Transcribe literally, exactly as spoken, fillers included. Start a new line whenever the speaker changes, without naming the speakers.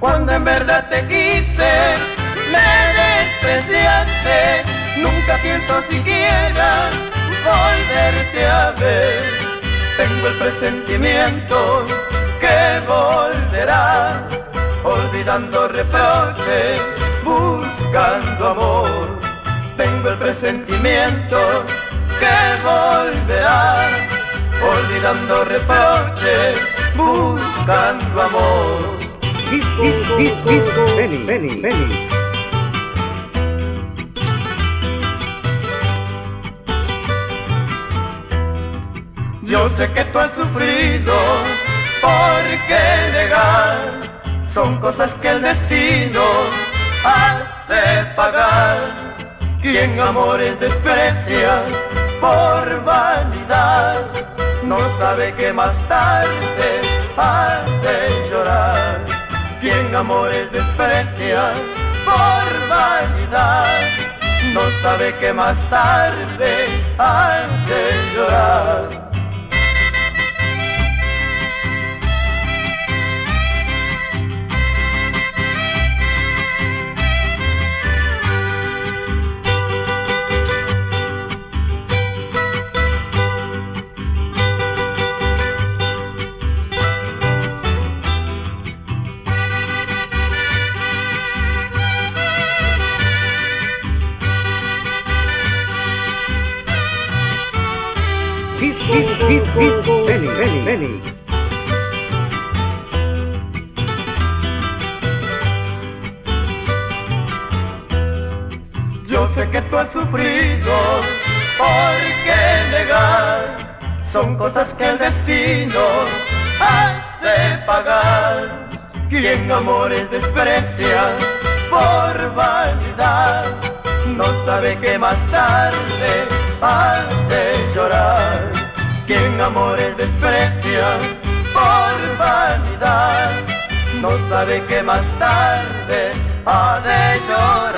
Cuando en verdad te quise, me despreciaste. Nunca pienso siquiera volverte a ver. Tengo el presentimiento que volverás, olvidando reproches, buscando amor. Tengo el presentimiento que volverás, olvidando reproches, buscando amor.
Disco, disco, disco, disco, Benny, Benny, Benny.
Yo sé que tú has sufrido, ¿por qué negar? Son cosas que el destino hace pagar. Quien amores desprecia por vanidad, no sabe que más tarde ha de llorar. Quien amores desprecia por vanidad, no sabe que más tarde ha de llorar.
Disco, disco, disco, Benny, Benny, Benny.
Yo sé que tú has sufrido, ¿por qué negar? Son cosas que el destino hace pagar. Quien amores desprecia por vanidad, no sabe que más tarde ha de llorar. Quien amores desprecia por vanidad, no sabe que más tarde ha de llorar.